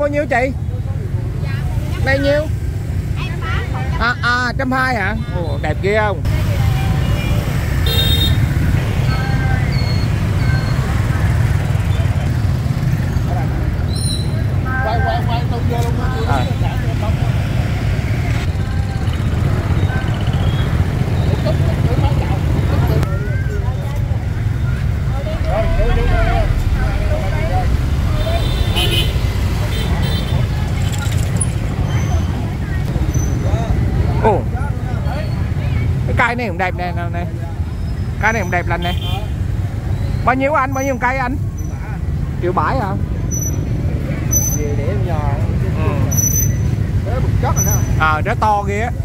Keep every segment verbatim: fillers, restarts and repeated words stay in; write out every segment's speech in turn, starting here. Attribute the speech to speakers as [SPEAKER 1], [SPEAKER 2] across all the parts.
[SPEAKER 1] bao nhiêu chị? Này nhiêu? À, à, trăm hai hả? Ồ, đẹp ghê không?
[SPEAKER 2] Quay, quay, quay, tung vô luôn. À.
[SPEAKER 1] Ồ, cái cây này cũng đẹp nè, nè, cây này cũng đẹp lành nè. Bao nhiêu anh? Bao nhiêu một cây anh? Triệu bảy hả?
[SPEAKER 2] Về để nhỏ.
[SPEAKER 1] Ừ.
[SPEAKER 2] Đó bực chất rồi đó.
[SPEAKER 1] À, nó to ghê á.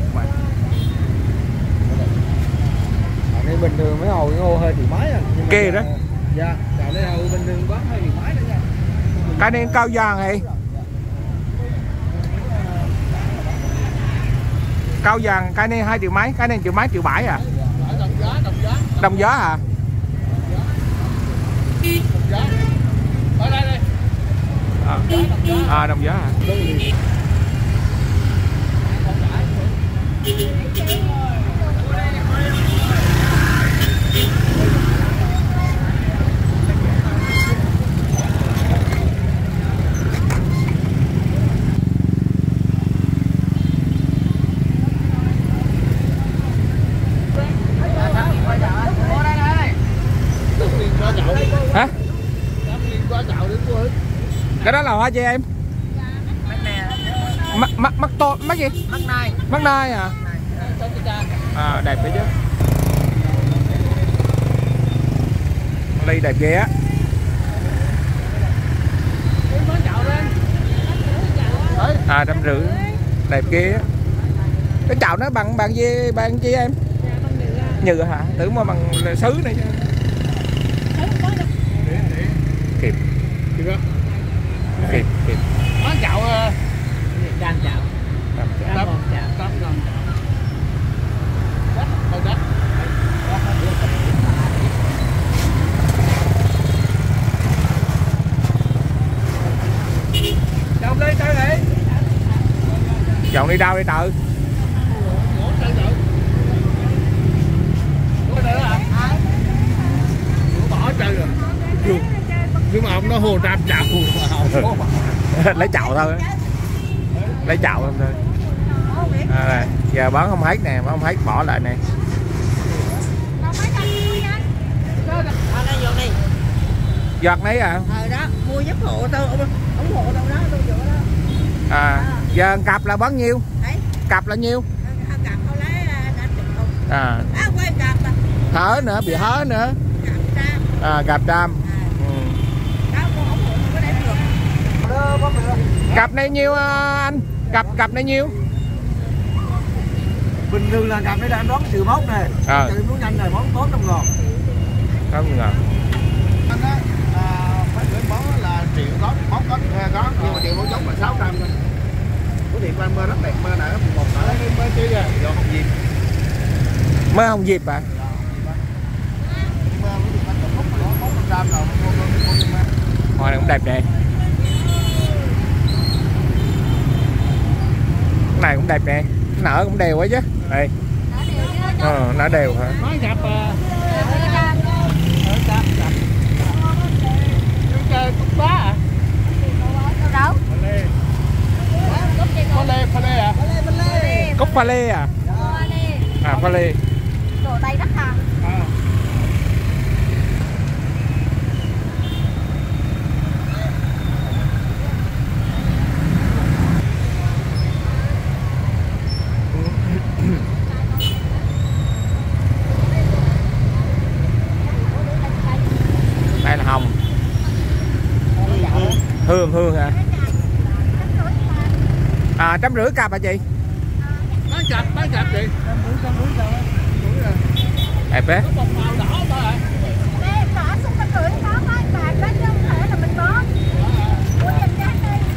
[SPEAKER 2] Đây bình thường mấy hồi ngô hơi thì mấy à.
[SPEAKER 1] Kê đó.
[SPEAKER 2] Dạ, dạo đây hồi bình thường quá hơi thì mấy đó nha.
[SPEAKER 1] Cái này cao vàng này. Cao vàng cái này hai triệu mấy, cái này triệu mấy, triệu bảy à?
[SPEAKER 2] Đồng giá, đồng giá.
[SPEAKER 1] Đồng giá hả?
[SPEAKER 2] Đồng giá. Ở đây đây.
[SPEAKER 1] À, à đồng giá hả? Hả? Cái đó là hoa gì em? Mắt mắt mắt to mắt gì?
[SPEAKER 2] Mắt nai.
[SPEAKER 1] Mắt nai à? À đẹp đấy chứ. Ly đẹp ghê á. À trăm rưỡi. Đẹp ghê á. Cái chảo nó bằng bằng gì bằng chi em? Nhựa hả? Tưởng mà bằng sứ này chứ. Kịp. Kịp kịp kịp.
[SPEAKER 2] Món chảo
[SPEAKER 3] cam chảo.
[SPEAKER 1] Cam chảo.
[SPEAKER 3] Cam ngon chảo.
[SPEAKER 2] Cam ngon chảo. Đất, đâu đất. Chồng đi chơi đi.
[SPEAKER 1] Chồng đi đâu đi tự?
[SPEAKER 2] Bỏ chơi rồi. Nhưng mà ông nó hồ trăm chảo
[SPEAKER 1] Lấy chậu thôi. Lấy chậu thôi. À, này. Giờ bán không hết nè, bán không hết bỏ lại nè. Giọt nấy à?
[SPEAKER 3] Ờ đó, mua giúp hộ tôi, ủng hộ đâu đó, tôi chỗ đó.
[SPEAKER 1] À, giờ cặp là bán nhiêu?
[SPEAKER 3] Đấy.
[SPEAKER 1] Cặp là nhiêu?
[SPEAKER 3] Cặp tôi lấy đã chục không.
[SPEAKER 1] À.
[SPEAKER 3] À quay cặp à.
[SPEAKER 1] Hớ nữa, bị hớ nữa.
[SPEAKER 3] Cặp trăm.
[SPEAKER 1] À, cặp trăm.
[SPEAKER 3] Ừ. Đó, con ủng hộ tôi có đem được.
[SPEAKER 1] Cặp này nhiêu anh? Cặp cặp này nhiêu?
[SPEAKER 2] Bình thường là cặp này đang đón triệu mốt nè.
[SPEAKER 1] À.
[SPEAKER 2] Từ muốn nhanh này món bốn trăm ngàn.
[SPEAKER 1] Không ngờ.
[SPEAKER 2] Anh á phải gửi món là triệu có món có có nhưng mà triệu món giống là sáu trăm thôi. Của điện quan mơ rất đẹp, mơ này một ở mơ chi à, rồi Hồng Diệp.
[SPEAKER 1] Mơ Hồng Diệp à?
[SPEAKER 2] Mơ của điện quan tổng phúc là bốn trăm rồi, mua mua mua.
[SPEAKER 1] Hoa này cũng đẹp nè. Cái này cũng đẹp nè, nở cũng đều quá chứ. Đây. Ờ, nở đều hả?
[SPEAKER 2] Nói gặp à. Cặp cặp. Chơi cúc bá à?
[SPEAKER 3] Đâu?
[SPEAKER 2] Pha lê, pha lê à?
[SPEAKER 1] Cúc pha lê à? À pha lê.
[SPEAKER 3] Đồ Tây Đắc Hà.
[SPEAKER 2] À.
[SPEAKER 1] Đây là hồng. Hương hương hả? À trăm rưỡi cặp hả chị?
[SPEAKER 2] Bán cặp, bán cặp chị.
[SPEAKER 1] Đẹp đấy.
[SPEAKER 2] Có bông màu đỏ thôi ạ.
[SPEAKER 3] Ê, bỏ xuống cái rưỡi có mấy bạc đó chứ không thể là mình bó. Mua em giá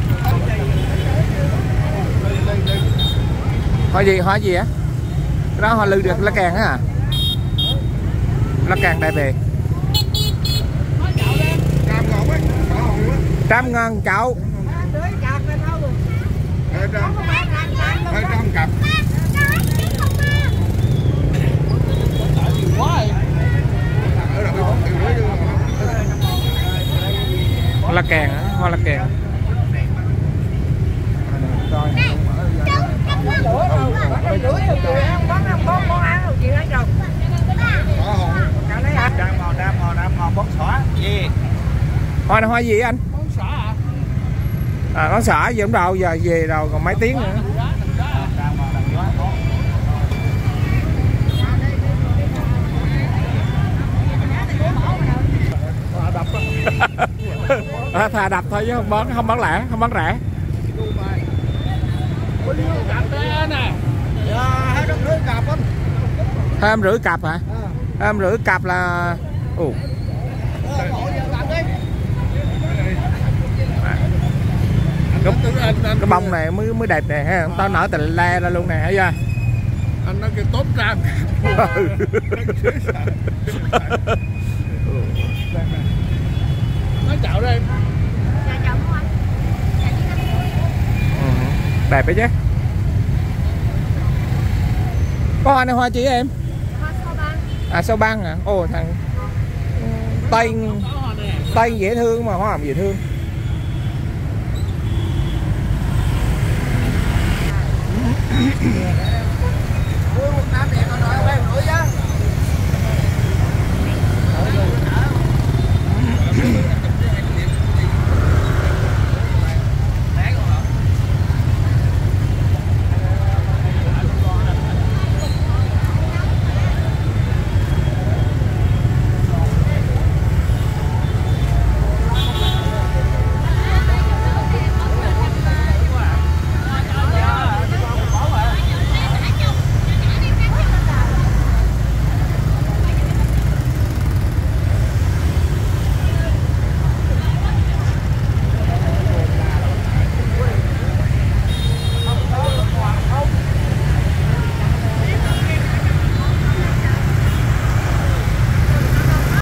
[SPEAKER 3] đi.
[SPEAKER 1] Hoa gì, hoa gì á? Cái đó hoa lư được lá càng á à? Lá càng đẹp về.
[SPEAKER 2] Cam ngon quá.
[SPEAKER 1] Trăm ngàn chậu.
[SPEAKER 2] hai trăm hai trăm cặp.
[SPEAKER 1] Hoa lá kèn á, hoa lá kèn.
[SPEAKER 2] Đam mò đam mò đam mò bón xỏ gì?
[SPEAKER 1] Hoa này hoa gì anh?
[SPEAKER 2] Bón xỏ à?
[SPEAKER 1] À nó xả gì cũng đâu, giờ về rồi còn mấy tiếng nữa. À, thà đập thôi chứ không bán, không bán lẻ, không bán rẻ. Hai em rưỡi cặp hả? Hai em rưỡi cặp là ồ. Cái, cái bông này mới mới đẹp nè ha, tao nở tình le ra luôn nè thấy chưa?
[SPEAKER 2] Anh nói cái tốt cam. Nói chào đây em.
[SPEAKER 3] Dạ chào anh.
[SPEAKER 1] Ừ, đẹp đấy chứ. Có hoa này hoa chị em?
[SPEAKER 3] Hoa sao băng.
[SPEAKER 1] À sao băng hả? Ồ thằng Tây Tây dễ thương mà hoa hồng dễ thương.